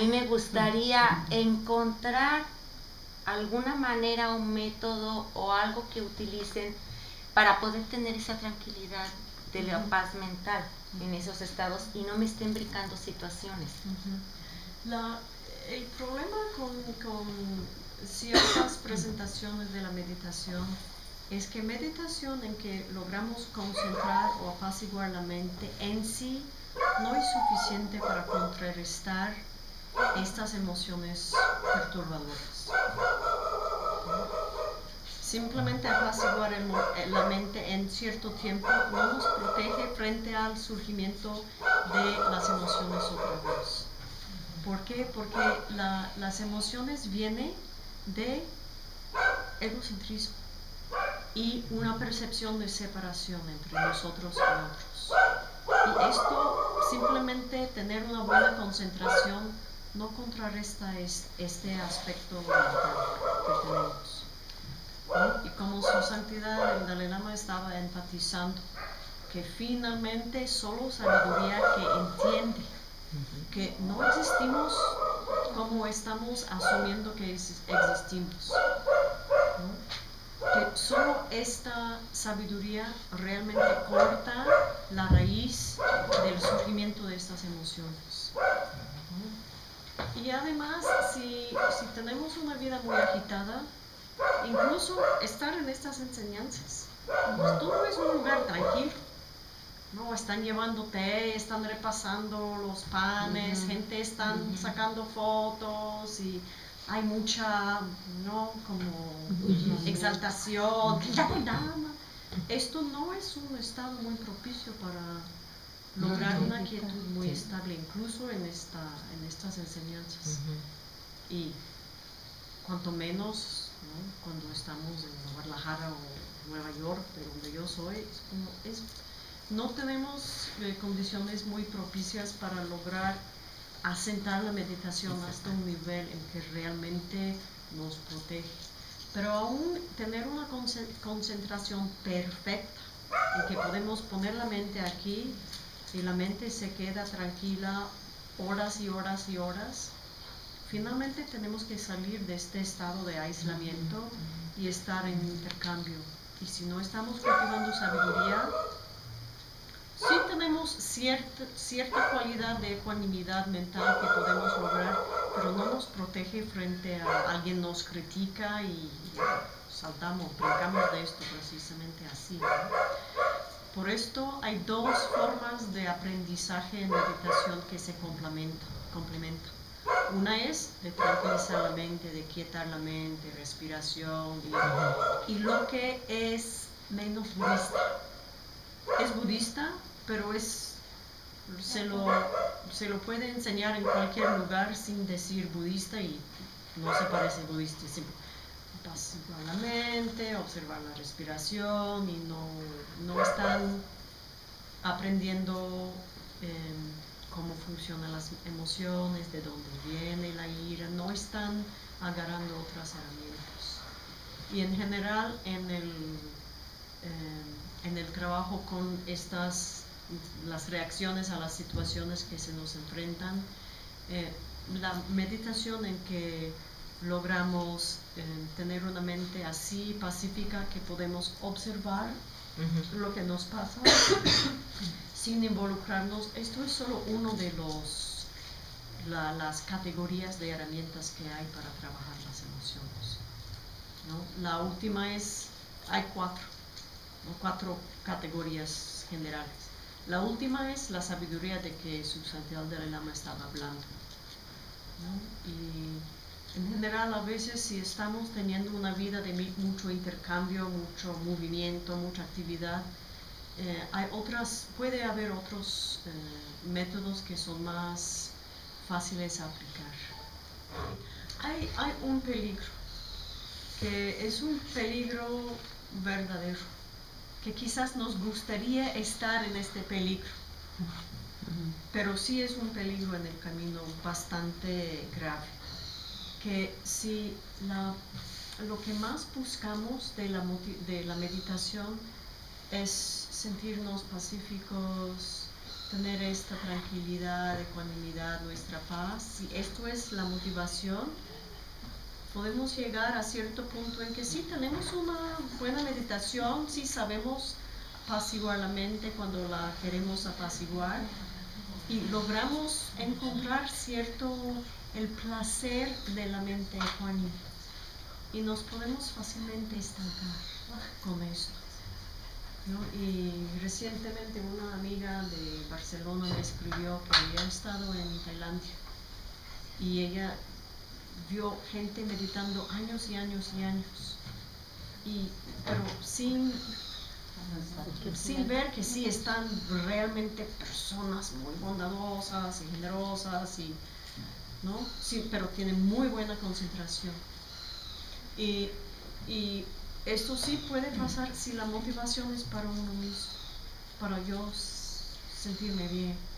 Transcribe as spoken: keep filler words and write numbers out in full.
mí me gustaría encontrar alguna manera, un método o algo que utilicen para poder tener esa tranquilidad de la paz mental en esos estados y no me estén brincando situaciones. La, el problema con, con ciertas presentaciones de la meditación es que meditación en que logramos concentrar o apaciguar la mente en sí no es suficiente para contrarrestar estas emociones perturbadoras. Simplemente apaciguar el, la mente en cierto tiempo no nos protege frente al surgimiento de las emociones otra vez. ¿Por qué? Porque la, las emociones vienen de egocentrismo y una percepción de separación entre nosotros y otros. Y esto, simplemente tener una buena concentración, no contrarresta es, este aspecto mental que tenemos. ¿No? Y como su santidad, el Dalai Lama estaba enfatizando que finalmente solo sabiduría que entiende que no existimos como estamos asumiendo que existimos, ¿no? Que solo esta sabiduría realmente corta la raíz del surgimiento de estas emociones. Y además, si, si tenemos una vida muy agitada, incluso estar en estas enseñanzas, pues todo es un lugar tranquilo. No, están llevando té, están repasando los panes, uh-huh. gente están uh-huh. sacando fotos y hay mucha, ¿no? Como uh-huh. exaltación. Uh-huh. Esto no es un estado muy propicio para lograr uh-huh. una quietud muy sí. estable, incluso en, esta, en estas enseñanzas. Uh-huh. Y cuanto menos, ¿no? Cuando estamos en Guadalajara o Nueva York, de donde yo soy, es como, es, no tenemos eh, condiciones muy propicias para lograr asentar la meditación hasta un nivel en que realmente nos protege. Pero aún tener una concentración perfecta, en que podemos poner la mente aquí y la mente se queda tranquila horas y horas y horas, finalmente tenemos que salir de este estado de aislamiento y estar en intercambio. Y si no estamos cultivando sabiduría, sí tenemos cierta, cierta cualidad de ecuanimidad mental que podemos lograr, pero no nos protege frente a alguien nos critica y saltamos, brincamos de esto precisamente así, ¿no? Por esto hay dos formas de aprendizaje en meditación que se complementan. complementan. Una es de tranquilizar la mente, de quietar la mente, respiración, y, y lo que es menos budista. Es budista, pero es, se, lo, se lo puede enseñar en cualquier lugar sin decir budista y no se parece budista. Apaciguar la mente, observar la respiración y no, no están aprendiendo eh, cómo funcionan las emociones, de dónde viene la ira, no están agarrando otras herramientas. Y en general en el, eh, en el trabajo con estas, las reacciones a las situaciones que se nos enfrentan, eh, la meditación en que logramos eh, tener una mente así pacífica que podemos observar uh-huh. lo que nos pasa sin involucrarnos. Esto es solo uno de los la, las categorías de herramientas que hay para trabajar las emociones, ¿no? La última es, hay cuatro, ¿no? cuatro categorías generales. La última es la sabiduría de que su santidad Dalai Lama estaba hablando, ¿no? Y en general, a veces si estamos teniendo una vida de mucho intercambio, mucho movimiento, mucha actividad, eh, hay otras, puede haber otros eh, métodos que son más fáciles a aplicar. Hay, hay un peligro, que es un peligro verdadero, que quizás nos gustaría estar en este peligro, pero sí es un peligro en el camino bastante grave. Que si la, lo que más buscamos de la, de la meditación es sentirnos pacíficos, tener esta tranquilidad, ecuanimidad, nuestra paz, si esto es la motivación, podemos llegar a cierto punto en que sí tenemos una buena meditación, sí sabemos apaciguar la mente cuando la queremos apaciguar y logramos encontrar cierto el placer de la mente ecuánime y nos podemos fácilmente estancar con esto, ¿no? Y recientemente una amiga de Barcelona me escribió que había estado en Tailandia y ella vio gente meditando años y años y años, y, pero sin, sin ver que sí están realmente personas muy bondadosas y generosas, y, ¿no? Sí, pero tienen muy buena concentración. Y, y esto sí puede pasar si la motivación es para uno mismo, para yo sentirme bien.